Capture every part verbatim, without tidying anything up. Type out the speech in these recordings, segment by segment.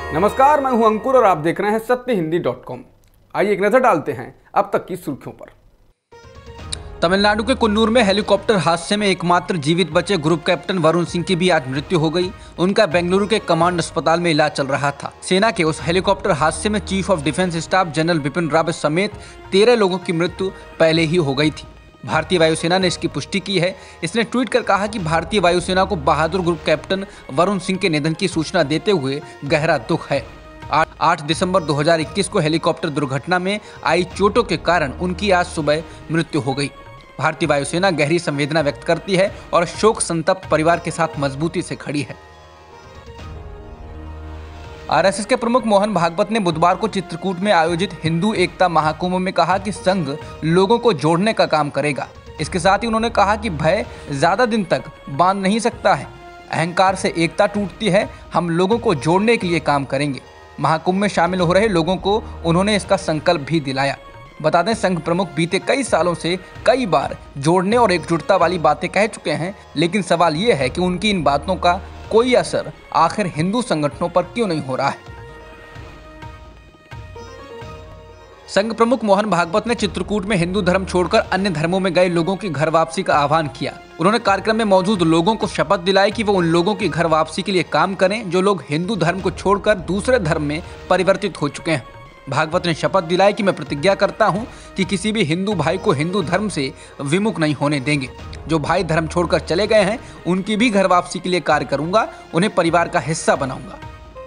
नमस्कार, मैं हूं अंकुर और आप देख रहे हैं सत्य हिंदी डॉट कॉम। आइए एक नजर डालते हैं अब तक की सुर्खियों पर। तमिलनाडु के कुन्नूर में हेलीकॉप्टर हादसे में एकमात्र जीवित बचे ग्रुप कैप्टन वरुण सिंह की भी आज मृत्यु हो गई। उनका बेंगलुरु के कमांड अस्पताल में इलाज चल रहा था। सेना के उस हेलीकॉप्टर हादसे में chief of defence staff general Bipin Rawat समेत तेरह लोगों की मृत्यु पहले ही हो गई थी। भारतीय वायुसेना ने इसकी पुष्टि की है। इसने ट्वीट कर कहा कि भारतीय वायुसेना को बहादुर ग्रुप कैप्टन वरुण सिंह के निधन की सूचना देते हुए गहरा दुख है। आठ दिसंबर दो हज़ार इक्कीस को हेलीकॉप्टर दुर्घटना में आई चोटों के कारण उनकी आज सुबह मृत्यु हो गई। भारतीय वायुसेना गहरी संवेदना व्यक्त करती है और शोक संतप्त परिवार के साथ मजबूती से खड़ी है। आरएसएस के प्रमुख मोहन भागवत ने बुधवार को चित्रकूट में आयोजित हिंदू एकता महाकुंभ में कहा कि संघ लोगों को जोड़ने का काम करेगा। इसके साथ ही उन्होंने कहा कि भय ज्यादा दिन तक बांध नहीं सकता है, अहंकार से एकता टूटती है, हम लोगों को जोड़ने के लिए काम करेंगे। महाकुंभ में शामिल हो रहे लोगों को उन्होंने इसका संकल्प भी दिलाया। बता दें, संघ प्रमुख बीते कई सालों से कई बार जोड़ने और एकजुटता वाली बातें कह चुके हैं, लेकिन सवाल ये है कि उनकी इन बातों का कोई असर आखिर हिंदू संगठनों पर क्यों नहीं हो रहा है। संघ प्रमुख मोहन भागवत ने चित्रकूट में हिंदू धर्म छोड़कर अन्य धर्मों में गए लोगों की घर वापसी का आह्वान किया। उन्होंने कार्यक्रम में मौजूद लोगों को शपथ दिलाई कि वो उन लोगों की घर वापसी के लिए काम करें जो लोग हिंदू धर्म को छोड़कर दूसरे धर्म में परिवर्तित हो चुके हैं। भागवत ने शपथ दिलाई कि मैं प्रतिज्ञा करता हूं कि किसी भी हिंदू भाई को हिंदू धर्म से विमुख नहीं होने देंगे। जो भाई धर्म छोड़कर चले गए हैं उनकी भी घर वापसी के लिए कार्य करूंगा, उन्हें परिवार का हिस्सा बनाऊंगा।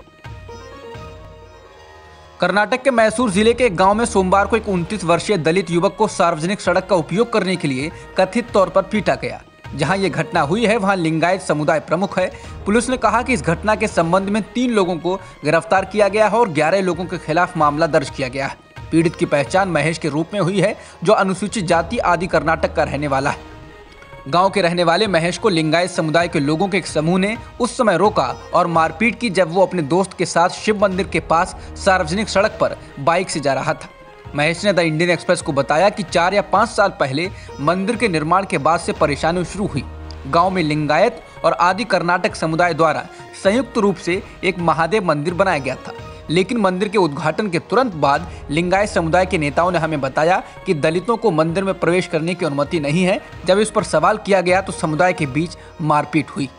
कर्नाटक के मैसूर जिले के एक गांव में सोमवार को एक उनतीस वर्षीय दलित युवक को सार्वजनिक सड़क का उपयोग करने के लिए कथित तौर पर पीटा गया। जहां ये घटना हुई है वहां लिंगायत समुदाय प्रमुख है। पुलिस ने कहा कि इस घटना के संबंध में तीन लोगों को गिरफ्तार किया गया है और ग्यारह लोगों के खिलाफ मामला दर्ज किया गया है। पीड़ित की पहचान महेश के रूप में हुई है, जो अनुसूचित जाति आदि कर्नाटक का रहने वाला है। गांव के रहने वाले महेश को लिंगायत समुदाय के लोगों के एक समूह ने उस समय रोका और मारपीट की जब वो अपने दोस्त के साथ शिव मंदिर के पास सार्वजनिक सड़क पर बाइक से जा रहा था। महेश ने द इंडियन एक्सप्रेस को बताया कि चार या पाँच साल पहले मंदिर के निर्माण के बाद से परेशानी शुरू हुई। गांव में लिंगायत और आदि कर्नाटक समुदाय द्वारा संयुक्त रूप से एक महादेव मंदिर बनाया गया था, लेकिन मंदिर के उद्घाटन के तुरंत बाद लिंगायत समुदाय के नेताओं ने हमें बताया कि दलितों को मंदिर में प्रवेश करने की अनुमति नहीं है। जब इस पर सवाल किया गया तो समुदाय के बीच मारपीट हुई।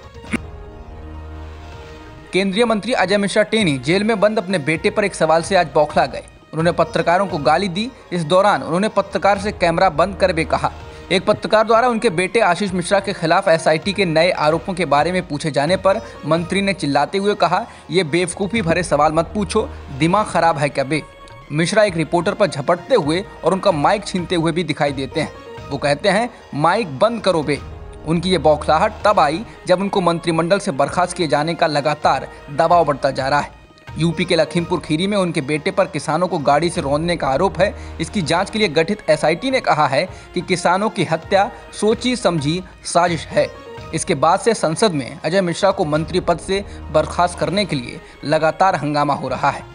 केंद्रीय मंत्री अजय मिश्रा टेनी जेल में बंद अपने बेटे पर एक सवाल से आज बौखला गए। उन्होंने पत्रकारों को गाली दी। इस दौरान उन्होंने पत्रकार से कैमरा बंद कर भी कहा। एक पत्रकार द्वारा उनके बेटे आशीष मिश्रा के खिलाफ एसआईटी के नए आरोपों के बारे में पूछे जाने पर मंत्री ने चिल्लाते हुए कहा, ये बेवकूफ़ी भरे सवाल मत पूछो, दिमाग खराब है क्या बे। मिश्रा एक रिपोर्टर पर झपटते हुए और उनका माइक छीनते हुए भी दिखाई देते हैं। वो कहते हैं, माइक बंद करो बे। उनकी ये बौखलाहट तब आई जब उनको मंत्रिमंडल से बर्खास्त किए जाने का लगातार दबाव बढ़ता जा रहा है। यूपी के लखीमपुर खीरी में उनके बेटे पर किसानों को गाड़ी से रौंदने का आरोप है। इसकी जांच के लिए गठित एसआईटी ने कहा है कि किसानों की हत्या सोची समझी साजिश है। इसके बाद से संसद में अजय मिश्रा को मंत्री पद से बर्खास्त करने के लिए लगातार हंगामा हो रहा है।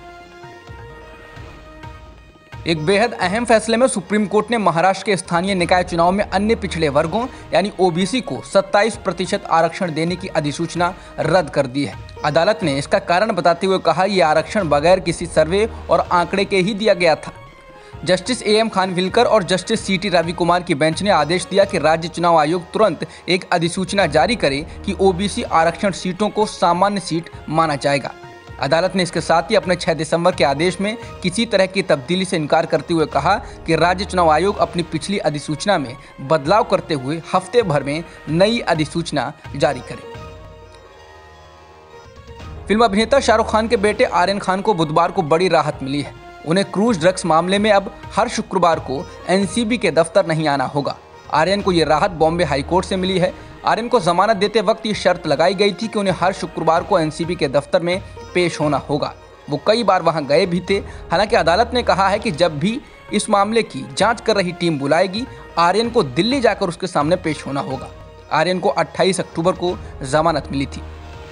एक बेहद अहम फैसले में सुप्रीम कोर्ट ने महाराष्ट्र के स्थानीय निकाय चुनाव में अन्य पिछड़े वर्गों यानी ओबीसी को सत्ताईस प्रतिशत आरक्षण देने की अधिसूचना रद्द कर दी है। अदालत ने इसका कारण बताते हुए कहा, यह आरक्षण बगैर किसी सर्वे और आंकड़े के ही दिया गया था। जस्टिस ए एम खानविलकर और justice C T Ravi Kumar की बेंच ने आदेश दिया कि राज्य चुनाव आयोग तुरंत एक अधिसूचना जारी करे कि ओबीसी आरक्षण सीटों को सामान्य सीट माना जाएगा। अदालत ने इसके साथ ही अपने छह दिसंबर के आदेश में किसी तरह की तब्दीली से इनकार करते हुए कहा कि राज्य चुनाव आयोग अपनी पिछली अधिसूचना में बदलाव करते हुए हफ्ते भर में नई अधिसूचना जारी करे। फिल्म अभिनेता शाहरुख खान के बेटे आर्यन खान को बुधवार को बड़ी राहत मिली है। उन्हें क्रूज ड्रग्स मामले में अब हर शुक्रवार को एनसीबी के दफ्तर नहीं आना होगा। आर्यन को यह राहत बॉम्बे हाईकोर्ट से मिली है। आर्यन को जमानत देते वक्त ये शर्त लगाई गई थी कि उन्हें हर शुक्रवार को एनसीबी के दफ्तर में पेश होना होगा। वो कई बार वहां गए भी थे। हालांकि अदालत ने कहा है कि जब भी इस मामले की जांच कर रही टीम बुलाएगी, आर्यन को दिल्ली जाकर उसके सामने पेश होना होगा। आर्यन को अट्ठाईस अक्टूबर को जमानत मिली थी।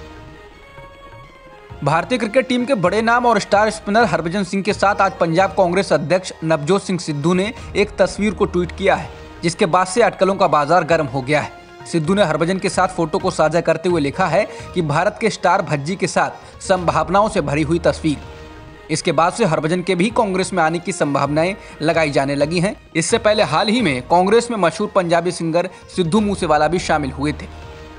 भारतीय क्रिकेट टीम के बड़े नाम और स्टार स्पिनर हरभजन सिंह के साथ आज पंजाब कांग्रेस अध्यक्ष नवजोत सिंह सिद्धू ने एक तस्वीर को ट्वीट किया है, जिसके बाद से अटकलों का बाजार गर्म हो गया है। सिद्धू ने हरभजन के साथ फोटो को साझा करते हुए लिखा है कि भारत के स्टार भज्जी के साथ संभावनाओं से भरी हुई तस्वीर। इसके बाद से हरभजन के भी कांग्रेस में आने की संभावनाएं लगाई जाने लगी हैं। इससे पहले हाल ही में कांग्रेस में मशहूर पंजाबी सिंगर सिद्धू मूसेवाला भी शामिल हुए थे।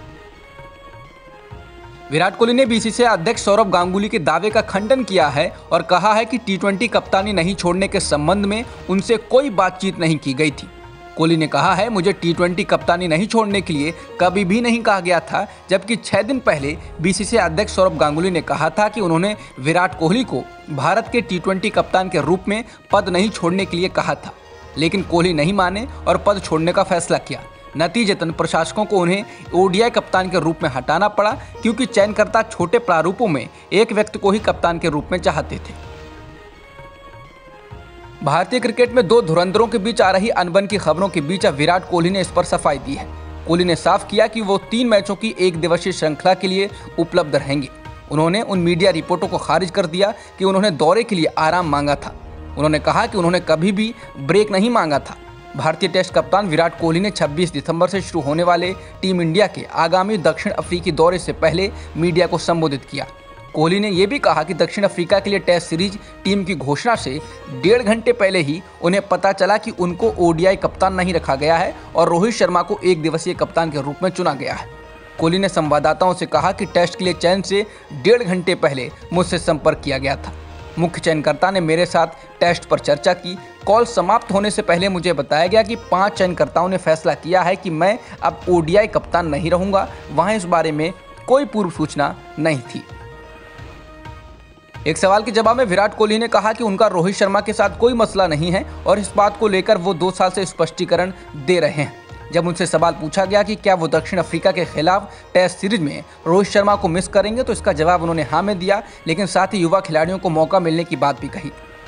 विराट कोहली ने बीसीसीआई अध्यक्ष सौरव गांगुली के दावे का खंडन किया है और कहा है कि टी ट्वेंटी कप्तानी नहीं छोड़ने के संबंध में उनसे कोई बातचीत नहीं की गई थी। कोहली ने कहा है, मुझे टी ट्वेंटी कप्तानी नहीं छोड़ने के लिए कभी भी नहीं कहा गया था, जबकि छह दिन पहले बीसीसीआई अध्यक्ष सौरव गांगुली ने कहा था कि उन्होंने विराट कोहली को भारत के टी ट्वेंटी कप्तान के रूप में पद नहीं छोड़ने के लिए कहा था, लेकिन कोहली नहीं माने और पद छोड़ने का फैसला किया। नतीजतन प्रशासकों को उन्हें ओडीआई कप्तान के रूप में हटाना पड़ा, क्योंकि चयनकर्ता छोटे प्रारूपों में एक व्यक्ति को ही कप्तान के रूप में चाहते थे। भारतीय क्रिकेट में दो धुरंधरों के बीच आ रही अनबन की खबरों के बीच अब विराट कोहली ने इस पर सफाई दी है। कोहली ने साफ किया कि वो तीन मैचों की एक दिवसीय श्रृंखला के लिए उपलब्ध रहेंगे। उन्होंने उन मीडिया रिपोर्टों को खारिज कर दिया कि उन्होंने दौरे के लिए आराम मांगा था। उन्होंने कहा कि उन्होंने कभी भी ब्रेक नहीं मांगा था। भारतीय टेस्ट कप्तान विराट कोहली ने छब्बीस दिसंबर से शुरू होने वाले टीम इंडिया के आगामी दक्षिण अफ्रीकी दौरे से पहले मीडिया को संबोधित किया। कोहली ने यह भी कहा कि दक्षिण अफ्रीका के लिए टेस्ट सीरीज टीम की घोषणा से डेढ़ घंटे पहले ही उन्हें पता चला कि उनको ओडीआई कप्तान नहीं रखा गया है और रोहित शर्मा को एक दिवसीय कप्तान के रूप में चुना गया है। कोहली ने संवाददाताओं से कहा कि टेस्ट के लिए चयन से डेढ़ घंटे पहले मुझसे संपर्क किया गया था। मुख्य चयनकर्ता ने मेरे साथ टेस्ट पर चर्चा की। कॉल समाप्त होने से पहले मुझे बताया गया कि पांच चयनकर्ताओं ने फैसला किया है कि मैं अब ओडीआई कप्तान नहीं रहूंगा। वहां इस बारे में कोई पूर्व सूचना नहीं थी। एक सवाल के जवाब में विराट कोहली ने कहा कि उनका रोहित शर्मा के साथ कोई मसला नहीं है और इस बात को लेकर वो दो साल से स्पष्टीकरण दे रहे हैं। जब उनसे सवाल पूछा गया कि क्या वो दक्षिण अफ्रीका के खिलाफ टेस्ट सीरीज में रोहित शर्मा को मिस करेंगे, तो इसका जवाब उन्होंने हाँ में दिया, लेकिन साथ ही युवा खिलाड़ियों को मौका मिलने की बात भी कही।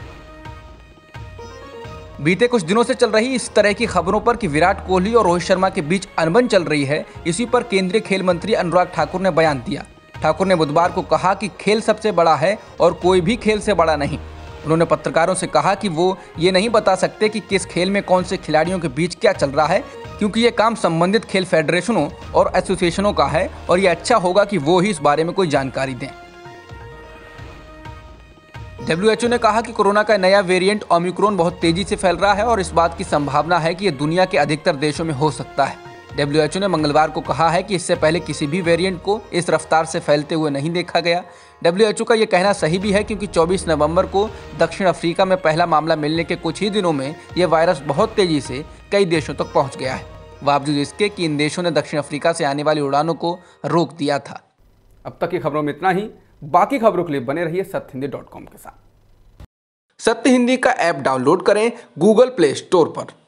बीते कुछ दिनों से चल रही इस तरह की खबरों पर कि विराट कोहली और रोहित शर्मा के बीच अनबन चल रही है, इसी पर केंद्रीय खेल मंत्री अनुराग ठाकुर ने बयान दिया। ठाकुर ने बुधवार को कहा कि खेल सबसे बड़ा है और कोई भी खेल से बड़ा नहीं। उन्होंने पत्रकारों से कहा कि वो ये नहीं बता सकते कि किस खेल में कौन से खिलाड़ियों के बीच क्या चल रहा है, क्योंकि ये काम संबंधित खेल फेडरेशनों और एसोसिएशनों का है और ये अच्छा होगा कि वो ही इस बारे में कोई जानकारी दें। डब्ल्यू एच ओ ने कहा कि कोरोना का नया वेरिएंट ओमिक्रॉन बहुत तेजी से फैल रहा है और इस बात की संभावना है कि ये दुनिया के अधिकतर देशों में हो सकता है। डब्ल्यू एच ओ ने मंगलवार को कहा है कि इससे पहले किसी भी वेरिएंट को इस रफ्तार से फैलते हुए नहीं देखा गया। डब्ल्यू एच ओ का यह कहना सही भी है, क्योंकि चौबीस नवंबर को दक्षिण अफ्रीका में पहला मामला मिलने के कुछ ही दिनों में यह वायरस बहुत तेजी से कई देशों तक पहुंच गया है, बावजूद इसके कि इन देशों ने दक्षिण अफ्रीका से आने वाली उड़ानों को रोक दिया था। अब तक की खबरों में इतना ही। बाकी खबरों के लिए बने रहिए सत्य हिंदी डॉट कॉम के साथ। सत्य हिंदी का ऐप डाउनलोड करें गूगल प्ले स्टोर पर।